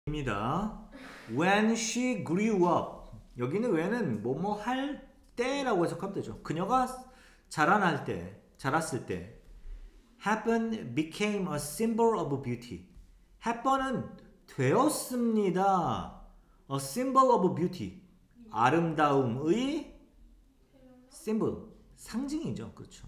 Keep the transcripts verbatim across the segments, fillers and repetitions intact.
입니다. When she grew up. 여기는 when은 뭐뭐 할 때라고 해석하면 되죠. 그녀가 자라날 때, 자랐을 때. Hepburn became a symbol of beauty. 헵번은 되었습니다. A symbol of beauty. 아름다움의 symbol. 상징이죠. 그렇죠.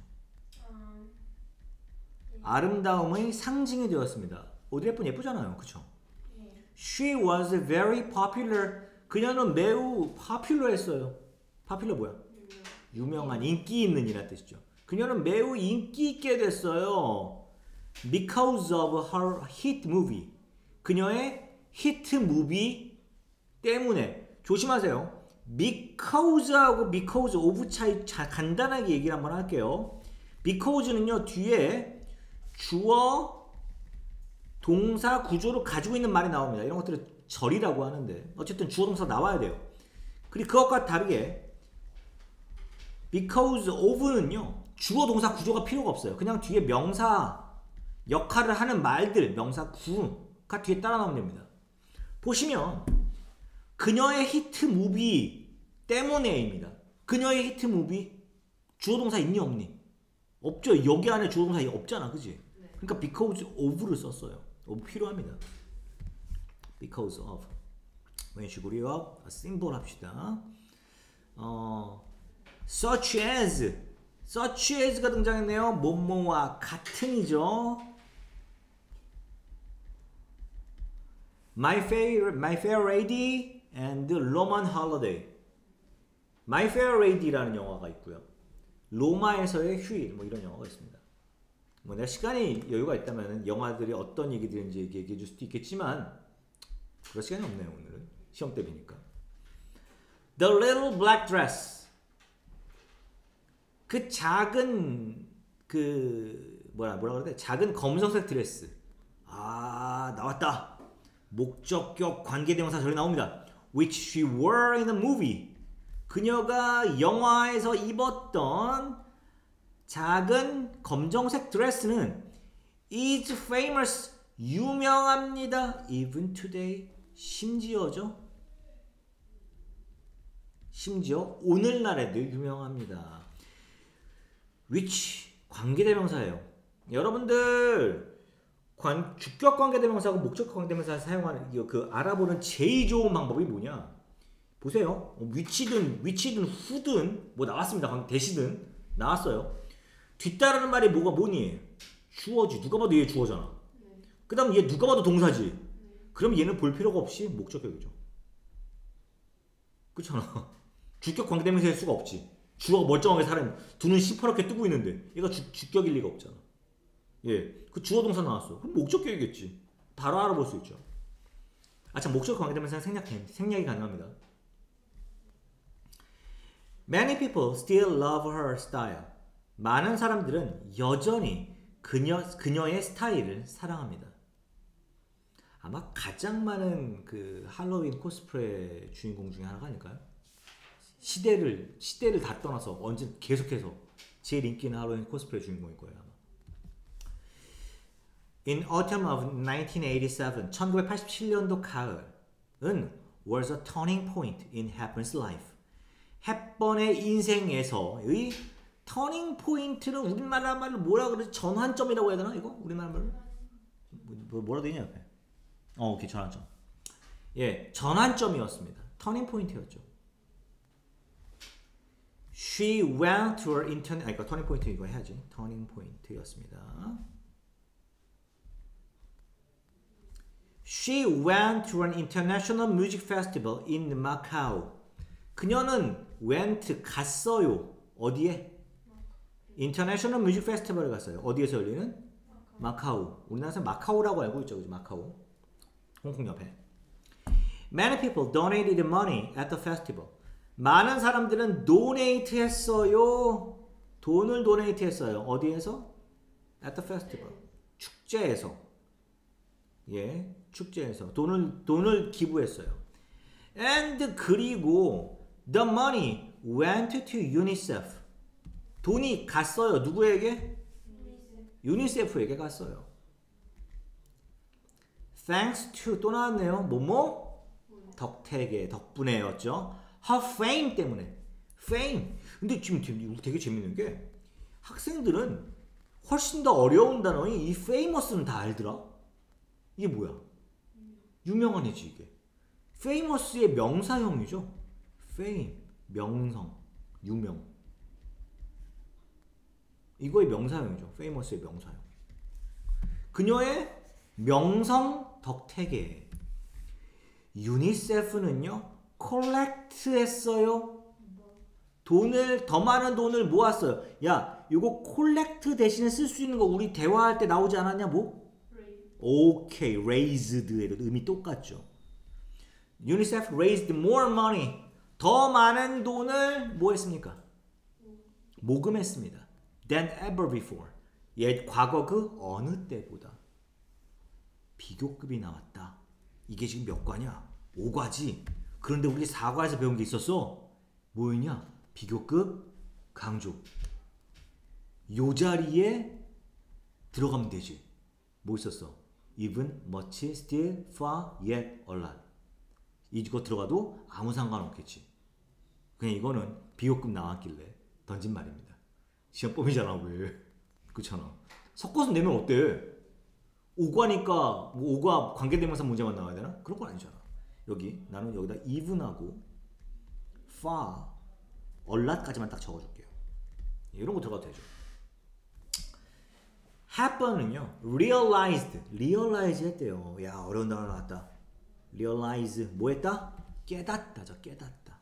아름다움의 상징이 되었습니다. 오드리 헵번 예쁘잖아요. 그렇죠? She was very popular. 그녀는 매우 popular했어요. popular 뭐야? 유명한, 인기 있는 이란 뜻이죠. 그녀는 매우 인기 있게 됐어요. Because of her hit movie. 그녀의 히트 무비 때문에. 조심하세요. Because하고 because of 차이 자, 간단하게 얘기를 한번 할게요. Because는요, 뒤에 주어, 동사 구조를 가지고 있는 말이 나옵니다. 이런 것들을 절이라고 하는데 어쨌든 주어 동사 나와야 돼요. 그리고 그것과 다르게 because of는요 주어 동사 구조가 필요가 없어요. 그냥 뒤에 명사 역할을 하는 말들 명사 구가 뒤에 따라 나오면 됩니다. 보시면 그녀의 히트 무비 때문에입니다. 그녀의 히트 무비 주어 동사 있니 없니? 없죠. 여기 안에 주어 동사 없잖아. 그지? 그러니까 because of를 썼어요. of 필요합니다. Because of. When she grew up, a symbol 합시다. 어, such as, such as가 등장했네요. 뭐뭐와 같은이죠. My fair, my fair lady and Roman holiday. My fair lady라는 영화가 있고요. 로마에서의 휴일, 뭐 이런 영화가 있습니다. 뭐 내가 시간이 여유가 있다면 영화들이 어떤 얘기들인지 얘기해 줄 수도 있겠지만 그럴 시간이 없네요. 오늘은 시험 때문이니까. The little black dress. 그 작은 그 뭐라 뭐라 그래야 돼? 작은 검정색 드레스. 아, 나왔다. 목적격 관계대명사 절이 나옵니다. Which she wore in the movie. 그녀가 영화에서 입었던 작은 검정색 드레스는 is famous. 유명합니다. Even today. 심지어죠. 심지어 오늘날에도 유명합니다. which 관계대명사예요. 여러분들 관, 주격 관계대명사하고 목적 관계대명사 사용하는 그 알아보는 제일 좋은 방법이 뭐냐? 보세요. which든 which든 who든 뭐 나왔습니다. 대시든 나왔어요. 뒤따르는 말이 뭐가 뭐니? 주어지. 누가 봐도 얘 주어잖아. 그 다음 얘 누가 봐도 동사지. 그럼 얘는 볼 필요가 없이 목적격이죠. 그렇잖아. 주격 관계대명사일 수가 없지. 주어가 멀쩡하게 사람 두 눈 시퍼렇게 뜨고 있는데 얘가 주, 주격일 리가 없잖아. 예, 그 주어 동사 나왔어. 그럼 목적격이겠지. 바로 알아볼 수 있죠. 아, 참 목적 관계대명사 생략, 생략이 가능합니다. Many people still love her style. 많은 사람들은 여전히 그녀, 그녀의 스타일을 사랑합니다. 아마 가장 많은 그 할로윈 코스프레 주인공 중에 하나가 아닐까요? 시대를 시대를 다 떠나서 언제 계속해서 제일 인기 있는 할로윈 코스프레 주인공일 거예요. 아마. In autumn of nineteen eighty-seven, 천구백팔십칠 년도 가을은 was a turning point in Hepburn's life. 헵번의 인생에서의 터닝 포인트는 우리나라 말로 뭐라 그러지? 전환점이라고 해야 되나? 이거? 우리나라 말로? 뭐, 뭐라 되냐 옆에? 어, 오케이. 전환점. 예, 전환점이었습니다. 터닝 포인트였죠. She went to her intern... 아니, 그러니까 터닝 포인트 이거 해야지. 터닝 포인트였습니다. She went to an international music festival in Macau. 그녀는 went, 갔어요. 어디에? 인터내셔널 뮤직 페스티벌에 갔어요. 어디에서 열리는? 마카오. 우리나라에서 마카오라고 알고 있죠. 그죠? 마카오. 홍콩 옆에. Many people donated money at the festival. 많은 사람들은 donate 했어요. 돈을 donate 했어요. 어디에서? At the festival. 축제에서. 예, 축제에서. 돈을, 돈을 기부했어요. And 그리고 the money went to UNICEF. 돈이 갔어요. 누구에게? 유니세프에게 갔어요. thanks to 또 나왔네요. 뭐뭐? 덕택의 덕분에였죠. her fame 때문에. fame. 근데 지금 되게 재밌는 게 학생들은 훨씬 더 어려운 단어인 이 famous는 다 알더라. 이게 뭐야? 유명한 애지 이게. famous의 명사형이죠. fame, 명성, 유명. 이거의 명사형이죠. famous의 명사형. 그녀의 명성 덕택에 유니세프는요 콜렉트 했어요. 돈을 더 많은 돈을 모았어요. 야 이거 콜렉트 대신에 쓸 수 있는 거 우리 대화할 때 나오지 않았냐 뭐? 오케이 raised의 의미 똑같죠. 유니세프 raised more money 더 많은 돈을 뭐 했습니까? 모금했습니다. than ever before 옛 과거 그 어느 때보다. 비교급이 나왔다. 이게 지금 몇 과냐? 오 과지. 그런데 우리 사 과에서 배운 게 있었어. 뭐였냐? 비교급 강조. 요 자리에 들어가면 되지. 뭐 있었어? even, much, still, far, yet, a lot. 이거 들어가도 아무 상관없겠지. 그냥 이거는 비교급 나왔길래 던진 말입니다. 시험범이잖아 왜. 그렇잖아. 섞어서 내면 어때? 오 과니까 뭐 오 과 관계대명사 문제만 나와야 되나? 그런 건 아니잖아. 여기 나는 여기다 even하고 far, a lot까지만 딱 적어줄게요. 이런 거 들어가도 되죠. happen은요 realized, realize 했대요. 야 어려운 단어 나왔다. realize 뭐 했다? 깨닫다죠. 깨닫다.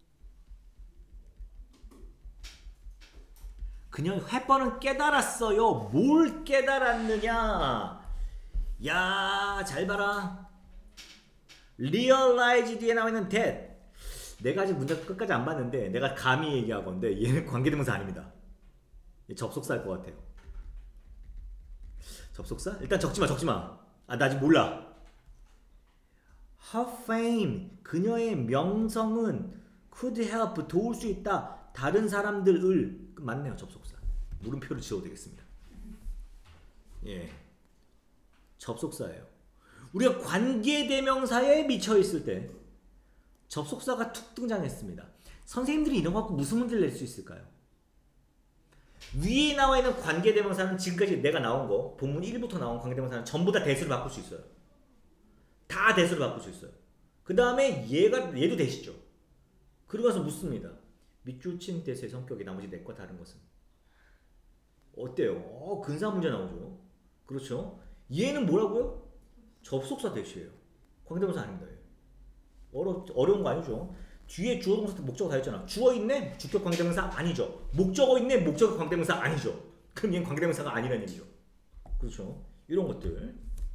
그녀 happen은 깨달았어요. 뭘 깨달았느냐? 야, 잘 봐라. realize 뒤에 나와 있는 that. 내가 아직 문장 끝까지 안 봤는데 내가 감히 얘기하건데 얘는 관계대명사 아닙니다. 얘 접속사일 것 같아요. 접속사? 일단 적지마 적지마. 아, 나 아직 몰라. her fame 그녀의 명성은 could help 도울 수 있다. 다른 사람들을 맞네요. 접속사. 물음표를 지어도 되겠습니다. 예. 접속사예요. 우리가 관계대명사에 미쳐있을 때 접속사가 툭 등장했습니다. 선생님들이 이런 거 갖고 무슨 문제를 낼 수 있을까요? 위에 나와 있는 관계대명사는 지금까지 내가 나온 거 본문 일부터 나온 관계대명사는 전부 다 대수를 바꿀 수 있어요. 다 대수를 바꿀 수 있어요. 그 다음에 얘가 얘도 대시죠. 그리고 가서 묻습니다. 밑줄친 대수의 성격이 나머지 넷과 다른 것은 어때요? 어, 근사 문제 나오죠. 그렇죠? 얘는 뭐라고요? 접속사 대시예요. 관계대명사 아닙니다. 얘. 어려, 어려운 거 아니죠? 뒤에 주어 동사 목적어 다 있잖아. 주어 있네? 주격 관계대명사 아니죠. 목적어 있네? 목적어 관계대명사 아니죠. 그럼 얘는 관계대명사가 아니라는 얘기죠. 그렇죠? 이런 것들.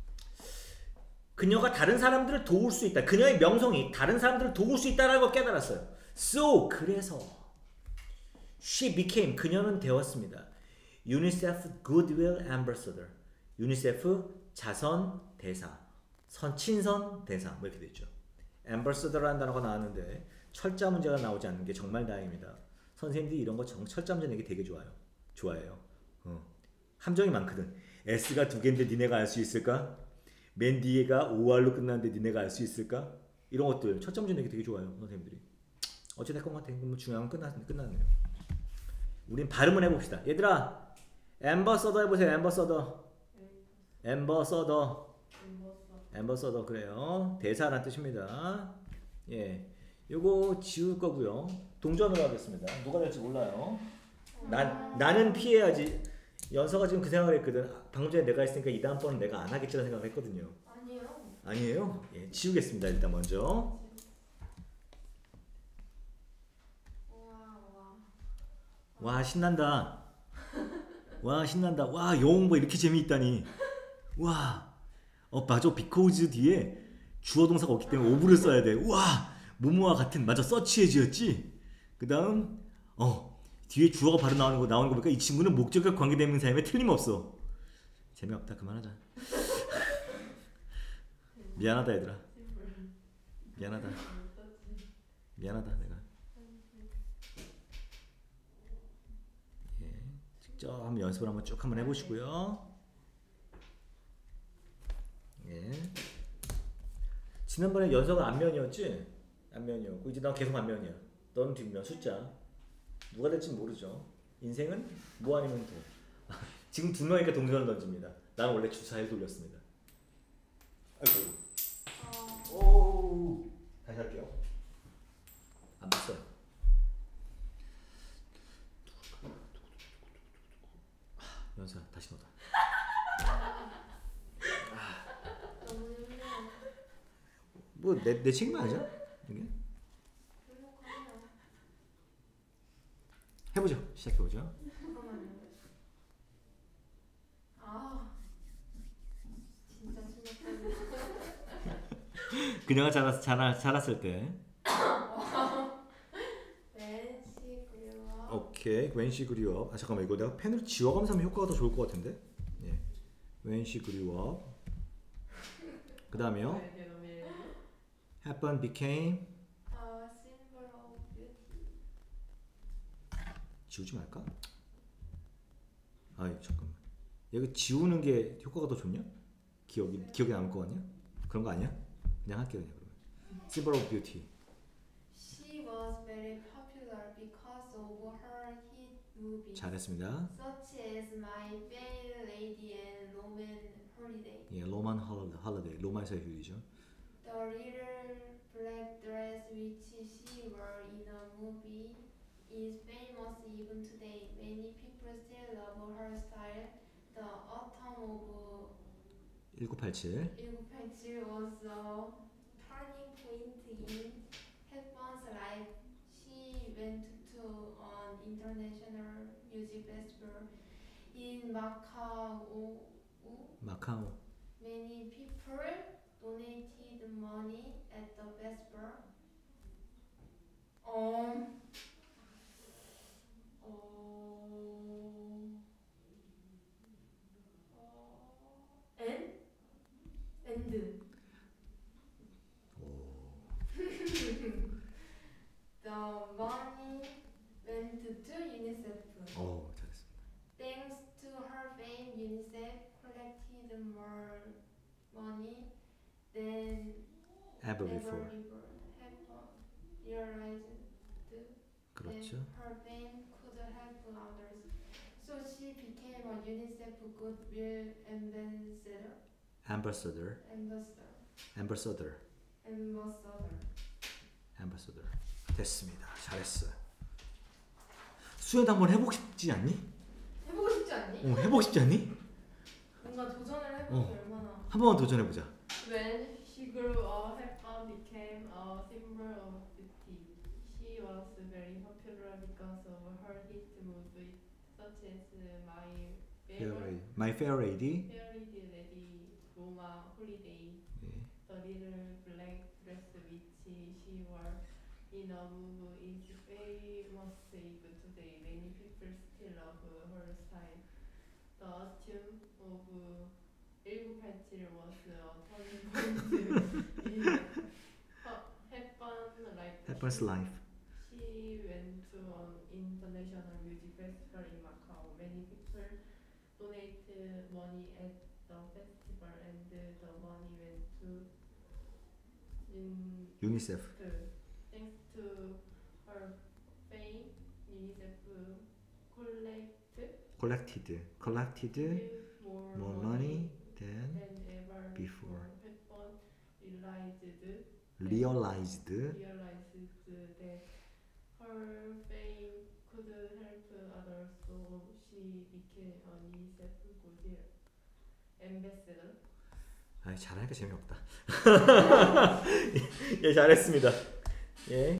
그녀가 다른 사람들을 도울 수 있다. 그녀의 명성이 다른 사람들을 도울 수 있다는 걸 깨달았어요. So 그래서 she became 그녀는 되었습니다. 유니세프 Goodwill Ambassador. 유니세프 자선 대사, 선 친선 대사 뭐 이렇게 됐죠. Ambassador라는 단어가 나왔는데 철자 문제가 나오지 않는 게 정말 다행입니다. 선생님들이 이런 거 정, 철자 문제 내기 되게 좋아요. 좋아해요. 어. 함정이 많거든. S가 두 개인데 니네가 알 수 있을까? 맨 뒤에가 오알로 끝나는데 니네가 알 수 있을까? 이런 것들 철자 문제 내기 되게 좋아요. 선생님들이. 어찌됐건 같아. 그럼 중요한 건 끝났, 끝났네요. 우린 발음을 해봅시다. 얘들아 Ambassador 해보세요. Ambassador. Ambassador. 엠버서더 그래요. 대사란 뜻입니다. 예, 요거 지울 거고요. 동전으로 하겠습니다. 누가 될지 몰라요. 난 나는 피해야지. 연서가 지금 그 생각을 했거든. 방금 전에 내가 했으니까 이 다음 번은 내가 안 하겠지라는 생각을 했거든요. 아니에요. 아니에요? 예, 지우겠습니다. 일단 먼저. 와 신난다. 와 신난다. 와 영어 공부 이렇게 재미있다니. 와. 어 맞아. because 뒤에 주어 동사가 없기 때문에 오브를 써야 돼. 와 뭐뭐와 같은 맞아. 서치해지였지. 그 다음 어 뒤에 주어가 바로 나오는 거 나오는 거 보니까 이 친구는 목적과 관계대명사임에 틀림없어. 재미없다. 그만하자. 미안하다 얘들아. 미안하다. 미안하다 내가. 예, 직접 한번 연습을 한번 쭉 한번 해보시고요. 예. 지난번에 연서가 앞면이었지? 앞면이었고 이제 난 계속 앞면이야. 넌 뒷면 숫자. 누가 될지 모르죠. 인생은 뭐 아니면 도. 지금 두 명이니까 동전을 던집니다. 나는 원래 주사위를 돌렸습니다. 아이고. 오. 다시 할게요. 안 봤어요. 연서야 다시 넣어다. 너무 힘들어. 뭐내 내 책임 아니죠? 이게? 행복하네요. 해보죠. 시작해보죠. 잠깐만요. 아 진짜 심각하네. 그녀가 자랐, 자라, 자랐을 때. 낸시 그리워. 오케이. When she grew up. 아 잠깐만 이거 내가 펜으로 지워가면서 하면 효과가 더 좋을 것 같은데. 예. When she grew up. 그 다음에요. Happen became. A symbol of beauty. 지우지 말까? 아이 잠깐만. 여기 지우는 게 효과가 더 좋냐? 기억이 기억에 남을 거 같냐? 그런 거 아니야? 그냥 할게 그냥 그러면. Symbol of beauty. She was very popular because of her hit movies 잘했습니다. such as My Fair Lady and Roman Holiday. 예, 로만 홀리데이. 로마에서의 휴일이죠. The little black dress which she wore in a movie is famous even today. Many people still love her style. The autumn of 천구백팔십칠. 천구백팔십칠 was a turning point in Hepburn's life. She went to an international music festival in Macau. 마카오. Many people donated money at the festival. Um, 어, 어, and and the money went to UNICEF. 오, 잘했습니다. Thanks to her fame, UNICEF collected more money than Ever ever before. before. Hepburn realized 그렇죠. that her fame could help others, so she became a UNICEF Goodwill Ambassador. Ambassador. Ambassador. Ambassador. Ambassador. Ambassador. 됐습니다. 잘했어. 수연도 한번 해보고 싶지 않니? 해보고 싶지 않니? 어, 해보고 싶지 않니? 뭔가 도전을 해보기 어. 얼마나. 한 번만 도전해보자. When she grew up, Hepburn became a symbol of beauty. She was very popular because of her hit movies such as My Fair Fair Lady. My Fair Lady. Fair Lady, Lady, Roma Holiday, 예. the little black dress which she wore in a movie is famous even today. Many people still love her style. The autumn of 천구백팔십칠 was a turning point in Hepburn's life. Hepburn's life. She went to an international music festival in Macau. Many people donated money at the festival, and the money went to in UNICEF. to, thanks to her fame, UNICEF collect Collected. Collected more, more money money than than ever before. Hepburn realized realized realized that her fame could help others, so she became a UNICEF Goodwill Ambassador. 아, 잘하니까 재미없다. 예, 잘했습니다. 예.